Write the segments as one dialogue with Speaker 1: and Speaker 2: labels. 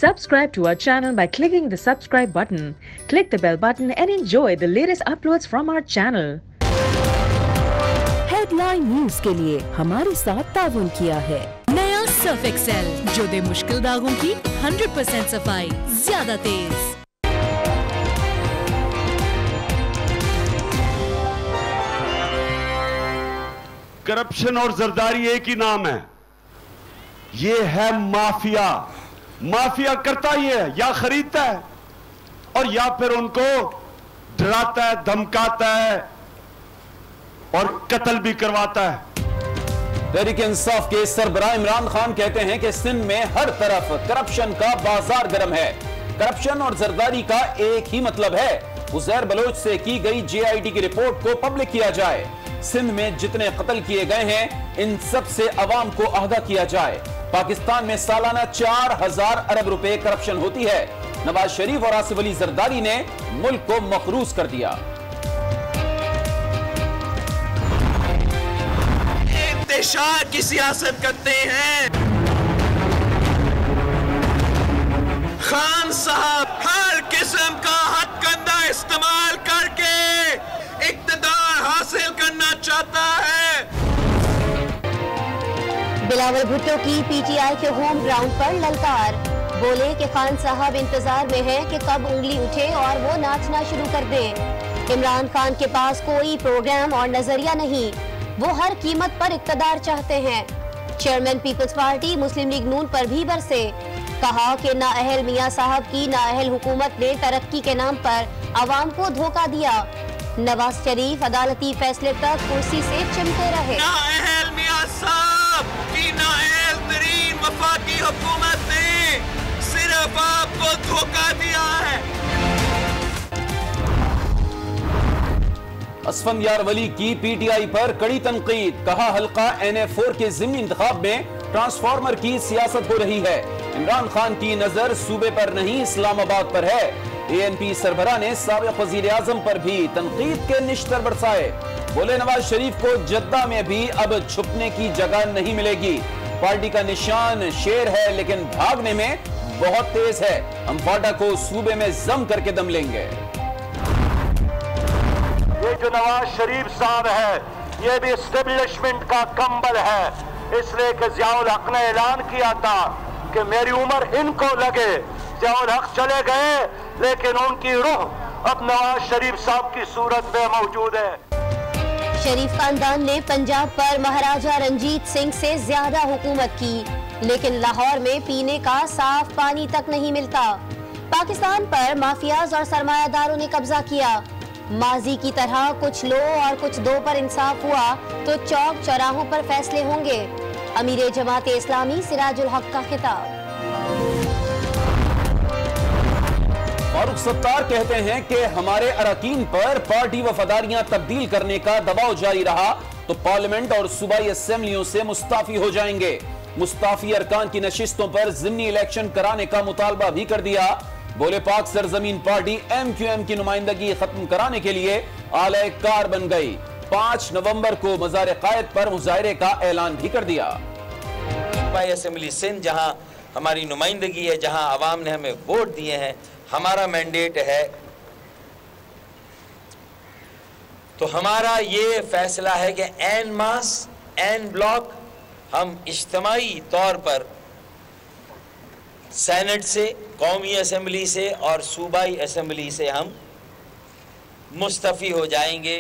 Speaker 1: Subscribe to our channel by clicking the subscribe button. Click the bell button and enjoy the latest uploads from our channel.
Speaker 2: Headline news के लिए हमारे साथ ताउन किया है
Speaker 3: नया सर्फ एक्सेल, जो दे मुश्किल दागों की 100% सफाई ज्यादा तेज।
Speaker 4: करप्शन और जरदारी एक ही नाम है, ये है माफिया। माफिया करता ही है, या खरीदता है और या फिर उनको डराता है, धमकाता है और कत्ल भी करवाता है।
Speaker 5: तहरीक-ए-इंसाफ के सरबराह इमरान खान कहते हैं कि सिंध में हर तरफ करप्शन का बाजार गर्म है। करप्शन और जरदारी का एक ही मतलब है, उज़ैर बलोच से की गई JIT की रिपोर्ट को पब्लिक किया जाए। सिंध में जितने कत्ल किए गए हैं, इन सब से अवाम को आगाह किया जाए। पाकिस्तान में सालाना 4000 अरब रुपए करप्शन होती है। नवाज शरीफ और आसिफ अली जरदारी ने मुल्क को मखरूज कर दिया।
Speaker 6: इंतशार की सियासत करते हैं। खान साहब हर किस्म का हथकंडा इस्तेमाल करके इक्तदार हासिल करना चाहता है।
Speaker 7: बिलावल भुट्टो की PTI के होम ग्राउंड पर ललकार, बोले कि खान साहब इंतजार में हैं कि कब उंगली उठे और वो नाचना शुरू कर दें। इमरान खान के पास कोई प्रोग्राम और नजरिया नहीं, वो हर कीमत पर इक्तदार चाहते हैं। Chairman Peoples Party Muslim League Noon पर भी बरसे, कहा कि नाअहल मियां साहब की नाअहल हुकूमत ने तरक्की के नाम पर अवाम को धोखा दिया। नवाज शरीफ अदालती फैसले तक कुर्सी से चिमटे रहे।
Speaker 6: नाअहल मियां साहब की नाअहल तरीन वफाकी हुकूमत ने सिर्फ आपको धोखा दिया है।
Speaker 5: असफंदियार वली की PTI पर कड़ी तनकीद, कहा हल्का NA4 के ज़िमनी इंतखाब में ट्रांसफार्मर की सियासत हो रही है। इमरान खान की नजर सूबे पर नहीं इस्लामाबाद पर है। ANP सरबराह ने साबिक़ वज़ीर आज़म पर भी तनकीद के निश्तर बरसाए, बोले नवाज शरीफ को जद्दा में भी अब छुपने की जगह नहीं मिलेगी। पार्टी का निशान शेर है लेकिन भागने में बहुत तेज है। हम फाटा को सूबे में जम करके दम लेंगे।
Speaker 8: ये जो नवाज शरीफ साहब है, ये भी एस्टेब्लिशमेंट का कंबल है, इसलिए कि ज़ियाउल हक ने ऐलान किया था कि मेरी उम्र इनको लगे। ज़ियाउल हक चले गए लेकिन उनकी रूह अब नवाज शरीफ साहब की सूरत में मौजूद है।
Speaker 7: शरीफ खानदान ने पंजाब पर महाराजा रंजीत सिंह से ज्यादा हुकूमत की, लेकिन लाहौर में पीने का साफ पानी तक नहीं मिलता। पाकिस्तान पर माफियाज और सरमायादारों ने कब्जा किया। माजी की तरह कुछ लो और कुछ दो पर इंसाफ हुआ तो चौक चौराहों पर फैसले होंगे। अमीर जमात इस्लामी सिराजुल हक का खिताब।
Speaker 5: फारूक सत्तार कहते हैं कि हमारे अरकान पर पार्टी वफादारियां तब्दील करने का दबाव जारी रहा तो पार्लियामेंट और सूबाई असेंबलियों से मुस्ताफी हो जाएंगे। मुस्ताफी अरकान की नशिस्तों पर ज़िमनी इलेक्शन कराने का मुतालबा भी कर दिया। बोले पाक सरजमीन पार्टी MQM की नुमाइंदगी खत्म कराने के लिए आले कार बन गई। 5 नवंबर को मज़ार कायद पर मुजाहरे का ऐलान भी कर दिया।
Speaker 6: सूबाई असेंबली सिंध जहां हमारी नुमाइंदगी है, जहां आवाम ने हमें वोट दिए हैं, हमारा मैंडेट है, तो हमारा ये फैसला है कि एन मास एन ब्लॉक हम इज्तिमाई तौर पर सेनेट से, कौमी असेंबली से और सूबाई असेंबली से हम मुस्तफी हो जाएंगे।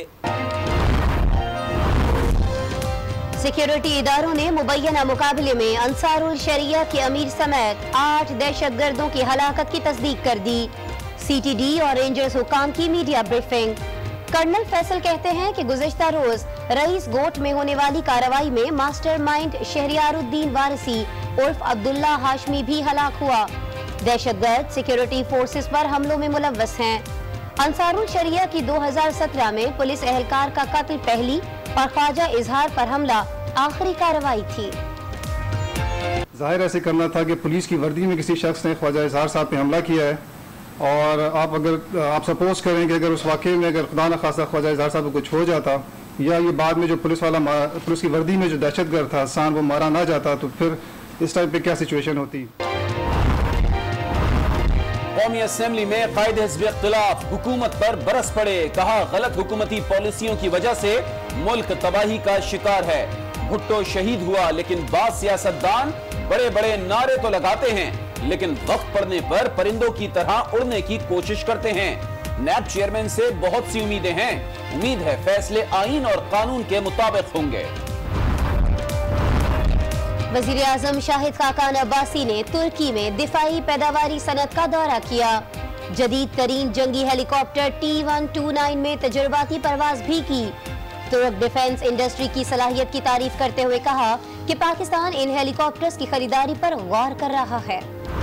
Speaker 7: सिक्योरिटी इदारों ने मुबैना मुकाबले में अंसारुल शरिया के अमीर समेत 8 दहशतगर्दों की हलाकत की तस्दीक कर दी। CTD और रेंजर्स हुकाम की मीडिया ब्रीफिंग। कर्नल फैसल कहते हैं कि गुज़िश्ता रोज रईस गोट में होने वाली कार्रवाई में मास्टरमाइंड शहरियारुद्दीन वारिसी उर्फ अब्दुल्ला हाशमी भी हलाक हुआ। दहशतगर्द सिक्योरिटी फोर्सेस पर हमलों में मुलव्वस हैं। अंसारुल शरिया की 2017 में पुलिस एहलकार का कत्ल पहली और ख्वाजा इजहार पर हमला आखिरी कार्रवाई थी।
Speaker 9: जाहिर ऐसे करना था कि पुलिस की वर्दी में किसी शख्स ने ख्वाजा इजहार साहब पे हमला किया है और आप सपोज करें कि अगर उस वाक़े में अगर खुदा न खासा ख्वाजा इजहार साहब को कुछ हो जाता या ये बाद में जो पुलिस की वर्दी में जो दहशतगर्द था हसान वो मारा ना जाता तो फिर इस टाइम पे क्या सिचुएशन होती।
Speaker 5: कौमी असेंबली में कायदे हिज़्ब इख्तिलाफ हुकूमत पर बरस पड़े। कहा गलत हुकूमती पॉलिसियों की वजह से मुल्क तबाही का शिकार है। भुट्टो शहीद हुआ, लेकिन बाद सियासतदान बड़े बड़े नारे तो लगाते हैं, लेकिन वक्त पड़ने पर परिंदों की तरह उड़ने की कोशिश करते हैं। नैब चेयरमैन से बहुत सी उम्मीदें हैं। उम्मीद है फैसले आईन और कानून के मुताबिक होंगे।
Speaker 7: वजीर आजम शाहिद खाकान अब्बासी ने तुर्की में दिफाई पैदावारी सनत का दौरा किया। जदीद तरीन जंगी हेलीकॉप्टर T-129 में तजुर्बाती परवाज भी की। तुर्क डिफेंस इंडस्ट्री की सलाहियत की तारीफ करते हुए कहा कि पाकिस्तान इन हेलीकॉप्टर्स की खरीदारी पर गौर कर रहा है।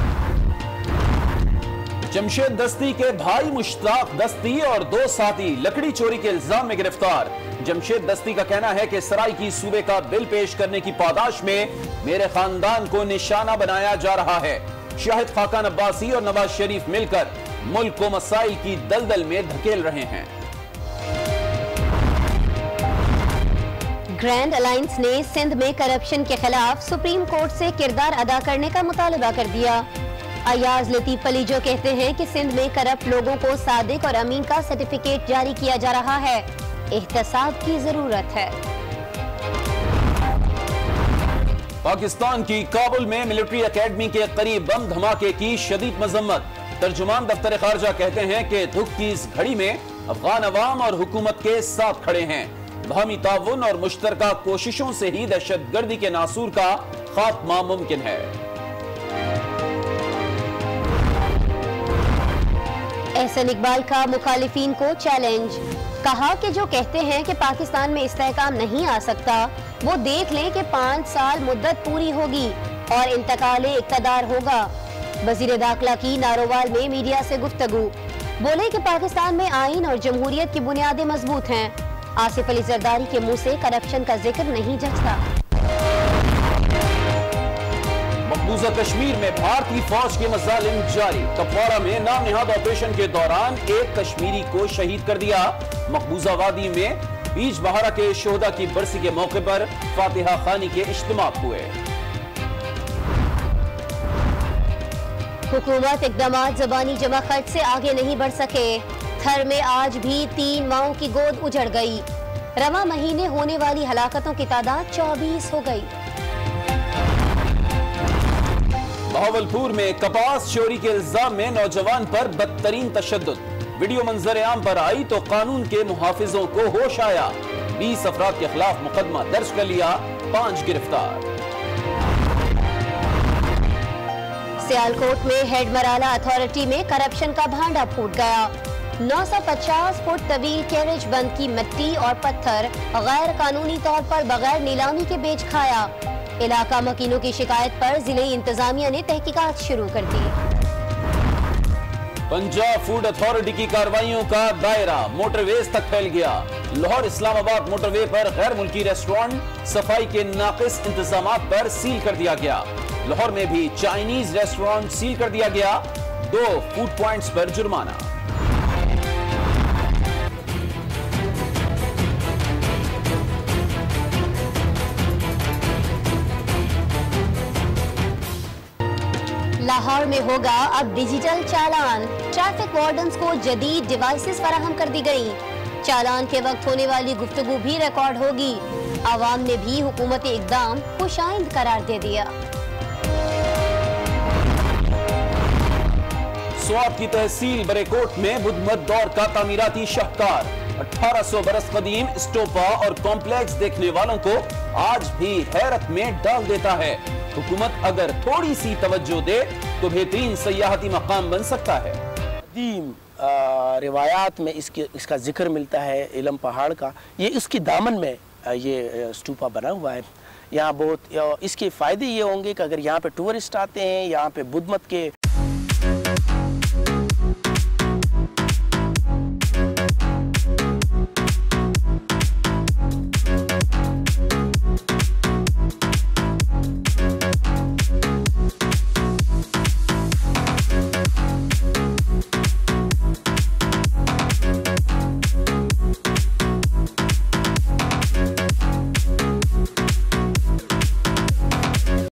Speaker 5: जमशेद दस्ती के भाई मुश्ताक दस्ती और 2 साथी लकड़ी चोरी के इल्जाम में गिरफ्तार। जमशेद दस्ती का कहना है कि सराय की सूबे का बिल पेश करने की पादाश में मेरे खानदान को निशाना बनाया जा रहा है। शाहिद खाकान अब्बासी और नवाज शरीफ मिलकर मुल्क को मसाइल की दलदल में धकेल रहे हैं।
Speaker 7: ग्रैंड अलायंस ने सिंध में करप्शन के खिलाफ सुप्रीम कोर्ट से किरदार अदा करने का मुतालबा कर दिया। अयाज लतीफ अली जो कहते हैं कि सिंध में करप्ट लोगों को सादिक और अमीन का सर्टिफिकेट जारी किया जा रहा है। एहतसाब की जरूरत है।
Speaker 5: पाकिस्तान की काबुल में मिलिट्री एकेडमी के करीब बम धमाके की शदीद मजम्मत। तर्जुमान दफ्तर खारजा कहते हैं कि दुख की इस घड़ी में अफगान अवाम और हुकूमत के साथ खड़े हैं। बाहमी ताउन और मुश्तरका कोशिशों से ही दहशतगर्दी के नासूर का खात्मा मुमकिन है।
Speaker 7: एहसन इकबाल का मुखालिफिन को चैलेंज। कहा कि जो कहते हैं कि पाकिस्तान में इस्तेहकाम नहीं आ सकता, वो देख लें कि 5 साल मुद्दत पूरी होगी और इंतकाले इक़्तिदार होगा। वज़ीर दाखिला की नारोवाल में मीडिया से गुफ्तगू। बोले कि पाकिस्तान में आईन और जमहूरियत की बुनियादें मजबूत हैं। आसिफ अली जरदारी के मुंह से करप्शन का जिक्र नहीं जचता।
Speaker 5: मकबूजा कश्मीर में भारतीय फौज के मजालिम जारी। कपवाड़ा में नाम निहाद ऑपरेशन के दौरान एक कश्मीरी को शहीद कर दिया। मकबूजा वादी में बीज बहारा के शोहदा की बरसी के मौके पर फातिहा खानी के इज्तिमा हुए।
Speaker 7: हुकूमत इक़दामात ज़बानी जमा खर्च से आगे नहीं बढ़ सके। थर में आज भी 3 माओं की गोद उजड़ गई। रवा महीने होने वाली हलाकतों की तादाद 24 हो गई।
Speaker 5: बहावलपुर में कपास चोरी के इल्जाम में नौजवान पर बदतरीन तशद्दुद। वीडियो मंजर आम पर आई तो कानून के मुहाफिजों को होश आया। 20 अफराद के खिलाफ मुकदमा दर्ज कर लिया, 5 गिरफ्तार।
Speaker 7: सियालकोट में हेड मराला अथॉरिटी में करप्शन का भांडा फूट गया। 950 फुट तवील कैरेज बंद की मिट्टी और पत्थर गैर कानूनी तौर पर बगैर नीलामी के बेच खाया। इलाका मकीनों की शिकायत पर जिले इंतजामिया ने तहकीकात शुरू कर दी।
Speaker 5: पंजाब फूड अथॉरिटी की कार्रवाइयों का दायरा मोटरवेज तक फैल गया। लाहौर इस्लामाबाद मोटरवे पर गैर मुल्की रेस्टोरेंट सफाई के नाकिस इंतजामात पर सील कर दिया गया। लाहौर में भी चाइनीज रेस्टोरेंट सील कर दिया गया। 2 फूड पॉइंट्स पर जुर्माना।
Speaker 7: लाहौर में होगा अब डिजिटल चालान। ट्रैफिक वार्डन्स को जदीद डिवाइसेस फराहम कर दी गई। चालान के वक्त होने वाली गुफ्तगू भी रिकॉर्ड होगी। आवाम ने भी हुकूमती इक़दाम खुशाइंद करार दे दिया।
Speaker 5: स्वात की तहसील बरेकोट में बुद्धमत दौर का तामीराती शाहकार। 1800 बरस कदीम स्टोपा और कॉम्प्लेक्स देखने वालों को आज भी हैरत में डाल देता है। हुकूमत अगर थोड़ी सी तवज्जो दे तो बेहतरीन सयाहती मकाम बन सकता है।
Speaker 10: कदीम रिवायात में इसका जिक्र मिलता है। इलम पहाड़ का ये इसकी दामन में ये स्टूपा बना हुआ है। यहाँ बहुत इसके फ़ायदे ये होंगे कि अगर यहाँ पे टूरिस्ट आते हैं, यहाँ पे बुद्धमत के